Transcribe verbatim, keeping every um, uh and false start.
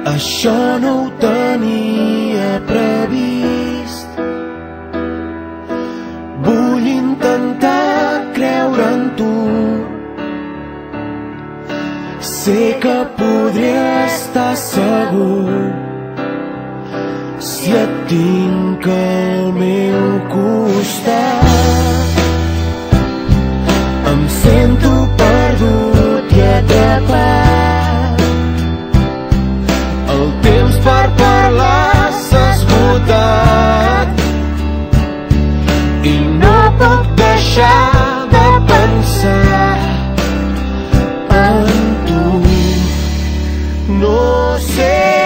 Això no ho tenia previst. Vull intentar creure en tu. Sé que podré estar segur si et tinc al meu costat. Em sento perdut i atrapat. El temps per parlar s'ha esgotat i no puc deixar de pensar en tu. No sé